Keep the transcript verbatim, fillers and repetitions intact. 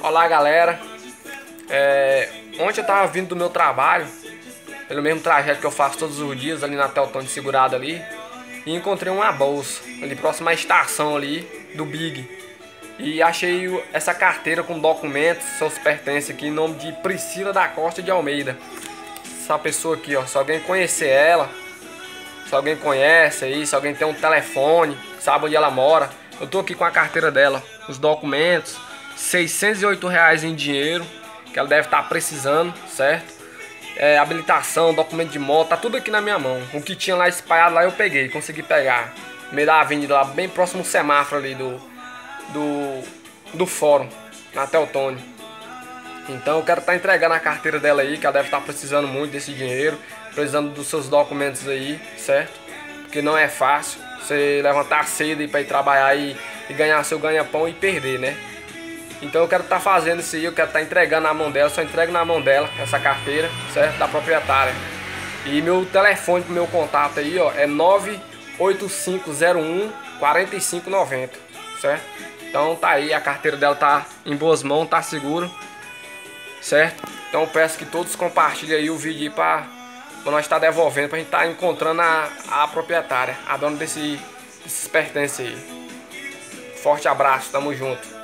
Olá, galera. É, ontem eu tava vindo do meu trabalho, pelo mesmo trajeto que eu faço todos os dias ali na Teotônio Segurado ali, e encontrei uma bolsa ali próximo à estação ali do Big. E achei essa carteira com documentos, seus pertences aqui em nome de Priscila da Costa de Almeida. Essa pessoa aqui, ó, se alguém conhecer ela, se alguém conhece aí, se alguém tem um telefone, sabe onde ela mora, eu tô aqui com a carteira dela, os documentos, seiscentos e oito reais em dinheiro, que ela deve estar precisando, certo? É, habilitação, documento de moto, tá tudo aqui na minha mão. O que tinha lá espalhado lá eu peguei, consegui pegar. No meio da avenida lá, bem próximo ao semáforo ali do, do, do fórum, na Teotônio. Então eu quero estar entregando a carteira dela aí, que ela deve estar precisando muito desse dinheiro, precisando dos seus documentos aí, certo? Porque não é fácil você levantar cedo e para ir trabalhar e, e ganhar seu ganha-pão e perder, né? Então eu quero estar fazendo isso aí, eu quero estar entregando na mão dela, só entrego na mão dela essa carteira, certo? Da proprietária. E meu telefone pro meu contato aí, ó, é nove oito cinco zero um quatro cinco nove zero, certo? Então tá aí, a carteira dela tá em boas mãos, tá seguro, certo? Então eu peço que todos compartilhem aí o vídeo aí pra, pra nós estar devolvendo, pra gente estar encontrando a, a proprietária, a dona desse, desses pertences aí. Forte abraço, tamo junto.